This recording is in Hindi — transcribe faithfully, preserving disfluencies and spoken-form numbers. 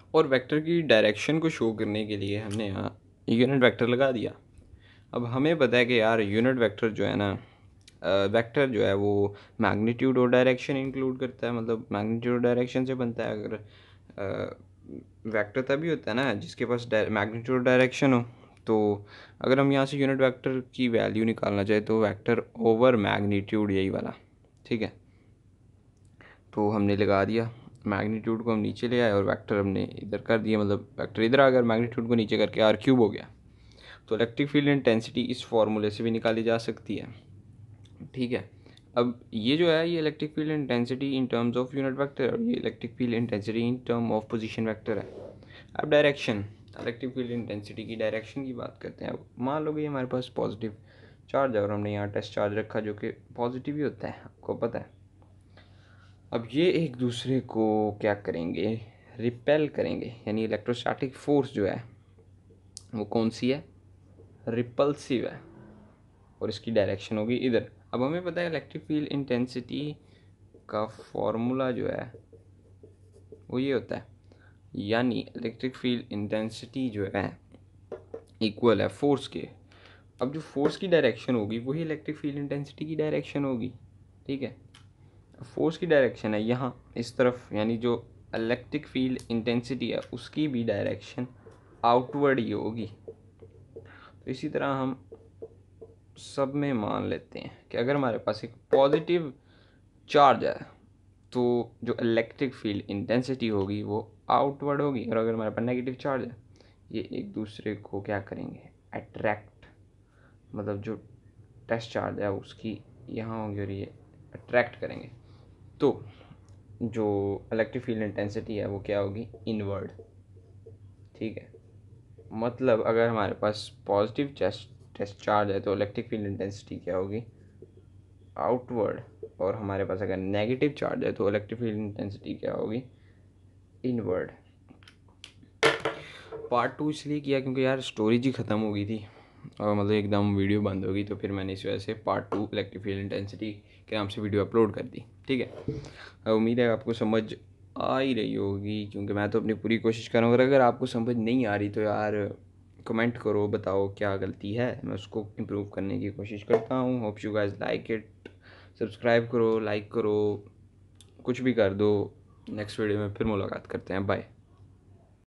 और वेक्टर की डायरेक्शन को शो करने के लिए हमने यहाँ यूनिट वेक्टर लगा दिया। अब हमें पता है कि यार यूनिट वेक्टर जो है ना, वेक्टर जो है वो मैग्नीट्यूड और डायरेक्शन इंक्लूड करता है, मतलब मैग्नीट्यूड और डायरेक्शन से बनता है। अगर वेक्टर तभी होता है ना जिसके पास मैग्नीट्यूड और डायरेक्शन हो। तो अगर हम यहाँ से यूनिट वेक्टर की वैल्यू निकालना चाहे तो वेक्टर ओवर मैग्नीट्यूड, यही वाला, ठीक है। तो हमने लगा दिया, मैग्नीट्यूड को हम नीचे ले आए और वेक्टर हमने इधर कर दिया, मतलब वेक्टर इधर आ गया, मैग्नीट्यूड को नीचे करके आर क्यूब हो गया। तो इलेक्ट्रिक फील्ड इंटेंसिटी इस फॉर्मूले से भी निकाली जा सकती है, ठीक है। अब ये जो है ये electric field intensity in terms of unit vector और ये electric field intensity in term of position vector है। अब डायरेक्शन, इलेक्ट्रिक फील्ड इंटेंसिटी की डायरेक्शन की बात करते हैं। अब मान लो कि हमारे पास पॉजिटिव चार्ज है और हमने यहाँ टेस्ट चार्ज रखा जो कि पॉजिटिव ही होता है, आपको पता है। अब ये एक दूसरे को क्या करेंगे, रिपेल करेंगे, यानी इलेक्ट्रोस्टैटिक फोर्स जो है वो कौन सी है, रिपल्सिव है, और इसकी डायरेक्शन होगी इधर। अब हमें पता है इलेक्ट्रिक फील्ड इंटेंसिटी का फॉर्मूला जो है वो ये होता है, यानी इलेक्ट्रिक फील्ड इंटेंसिटी जो है इक्वल है फोर्स के। अब जो फोर्स की डायरेक्शन होगी वही इलेक्ट्रिक फील्ड इंटेंसिटी की डायरेक्शन होगी, ठीक है। फोर्स की डायरेक्शन है यहाँ इस तरफ, यानी जो इलेक्ट्रिक फील्ड इंटेंसिटी है उसकी भी डायरेक्शन आउटवर्ड ही होगी। तो इसी तरह हम सब में मान लेते हैं कि अगर हमारे पास एक पॉजिटिव चार्ज है तो जो इलेक्ट्रिक फील्ड इंटेंसिटी होगी वो आउटवर्ड होगी, और अगर हमारे पास नेगेटिव चार्ज है ये एक दूसरे को क्या करेंगे, अट्रैक्ट, मतलब जो टेस्ट चार्ज है उसकी यहाँ होंगी और ये अट्रैक्ट करेंगे। तो जो इलेक्ट्रिक फील्ड इंटेंसिटी है वो क्या होगी, इनवर्ड, ठीक है। मतलब अगर हमारे पास पॉजिटिव टेस्ट टेस्ट चार्ज है तो इलेक्ट्रिक फील्ड इंटेंसिटी क्या होगी, आउटवर्ड, और हमारे पास अगर नेगेटिव चार्ज है तो इलेक्ट्रिक फील्ड इंटेंसिटी क्या होगी, इनवर्ड। पार्ट टू इसलिए किया क्योंकि यार स्टोरेज ही ख़त्म हो गई थी और मतलब एकदम वीडियो बंद हो गई, तो फिर मैंने इस वजह से part two electric field intensity के नाम से वीडियो अपलोड कर दी, ठीक है। उम्मीद है आपको समझ आ ही रही होगी क्योंकि मैं तो अपनी पूरी कोशिश कर रहा हूँ। अगर आपको समझ नहीं आ रही तो यार कमेंट करो, बताओ क्या गलती है, मैं उसको इम्प्रूव करने की कोशिश करता हूँ। Hope you guys like it, subscribe करो, लाइक करो, कुछ भी कर दो। नेक्स्ट वीडियो में फिर मुलाकात करते हैं, बाय।